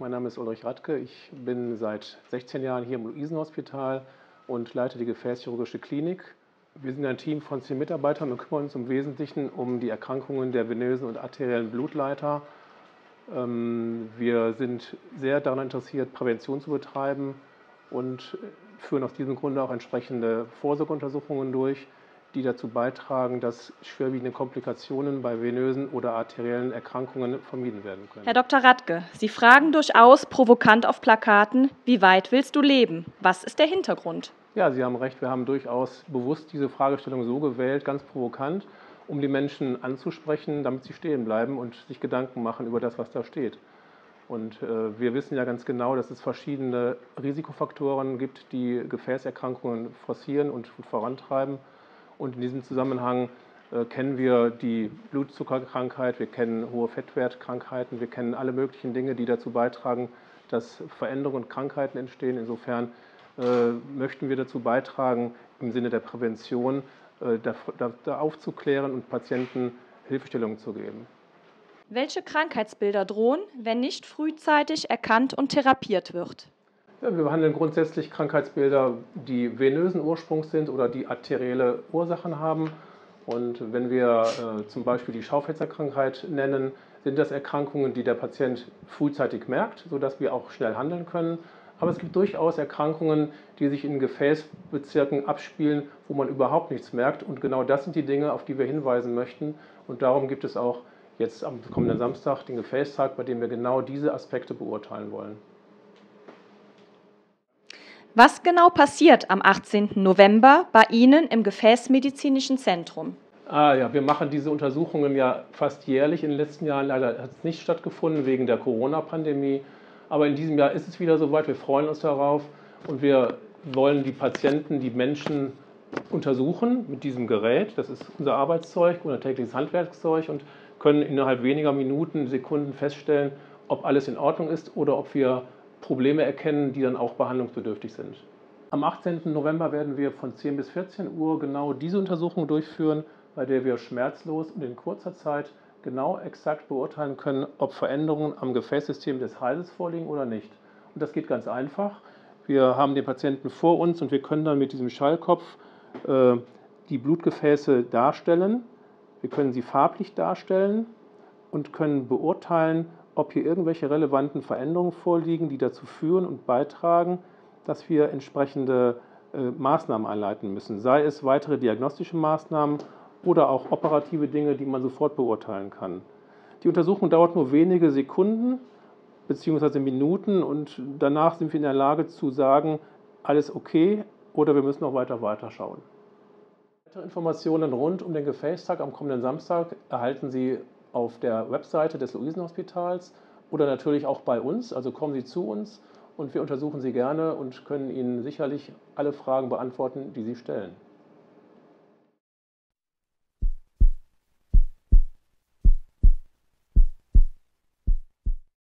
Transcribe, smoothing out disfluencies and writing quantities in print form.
mein Name ist Ulrich Radke. Ich bin seit 16 Jahren hier im Luisenhospital und leite die gefäßchirurgische Klinik. Wir sind ein Team von 10 Mitarbeitern und kümmern uns im Wesentlichen um die Erkrankungen der venösen und arteriellen Blutleiter. Wir sind sehr daran interessiert, Prävention zu betreiben und führen aus diesem Grunde auch entsprechende Vorsorgeuntersuchungen durch, die dazu beitragen, dass schwerwiegende Komplikationen bei venösen oder arteriellen Erkrankungen vermieden werden können. Herr Dr. Radke, Sie fragen durchaus provokant auf Plakaten, wie weit willst du leben? Was ist der Hintergrund? Ja, Sie haben recht, wir haben durchaus bewusst diese Fragestellung so gewählt, ganz provokant, um die Menschen anzusprechen, damit sie stehen bleiben und sich Gedanken machen über das, was da steht. Und wir wissen ja ganz genau, dass es verschiedene Risikofaktoren gibt, die Gefäßerkrankungen forcieren und vorantreiben. Und in diesem Zusammenhang kennen wir die Blutzuckerkrankheit, wir kennen hohe Fettwertkrankheiten, wir kennen alle möglichen Dinge, die dazu beitragen, dass Veränderungen und Krankheiten entstehen. Insofern möchten wir dazu beitragen, im Sinne der Prävention da aufzuklären und Patienten Hilfestellung zu geben. Welche Krankheitsbilder drohen, wenn nicht frühzeitig erkannt und therapiert wird? Ja, wir behandeln grundsätzlich Krankheitsbilder, die venösen Ursprungs sind oder die arterielle Ursachen haben. Und wenn wir zum Beispiel die Schaufensterkrankheit nennen, sind das Erkrankungen, die der Patient frühzeitig merkt, sodass wir auch schnell handeln können. Aber es gibt durchaus Erkrankungen, die sich in Gefäßbezirken abspielen, wo man überhaupt nichts merkt. Und genau das sind die Dinge, auf die wir hinweisen möchten. Und darum gibt es auch jetzt am kommenden Samstag den Gefäßtag, bei dem wir genau diese Aspekte beurteilen wollen. Was genau passiert am 18. November bei Ihnen im Gefäßmedizinischen Zentrum? Ja, wir machen diese Untersuchungen ja fast jährlich. In den letzten Jahren leider hat es nicht stattgefunden wegen der Corona-Pandemie. Aber in diesem Jahr ist es wieder soweit. Wir freuen uns darauf und wir wollen die Patienten, die Menschen untersuchen mit diesem Gerät. Das ist unser Arbeitszeug, unser tägliches Handwerkszeug und können innerhalb weniger Minuten, Sekunden feststellen, ob alles in Ordnung ist oder ob wir Probleme erkennen, die dann auch behandlungsbedürftig sind. Am 18. November werden wir von 10 bis 14 Uhr genau diese Untersuchung durchführen, bei der wir schmerzlos und in kurzer Zeit genau exakt beurteilen können, ob Veränderungen am Gefäßsystem des Halses vorliegen oder nicht. Und das geht ganz einfach. Wir haben den Patienten vor uns und wir können dann mit diesem Schallkopf die Blutgefäße darstellen. Wir können sie farblich darstellen und können beurteilen, ob hier irgendwelche relevanten Veränderungen vorliegen, die dazu führen und beitragen, dass wir entsprechende Maßnahmen einleiten müssen. Sei es weitere diagnostische Maßnahmen oder auch operative Dinge, die man sofort beurteilen kann. Die Untersuchung dauert nur wenige Sekunden bzw. Minuten und danach sind wir in der Lage zu sagen, alles okay oder wir müssen noch weiter schauen. Weitere Informationen rund um den Gefäßtag am kommenden Samstag erhalten Sie auf der Webseite des Luisenhospitals oder natürlich auch bei uns. Also kommen Sie zu uns und wir untersuchen Sie gerne und können Ihnen sicherlich alle Fragen beantworten, die Sie stellen.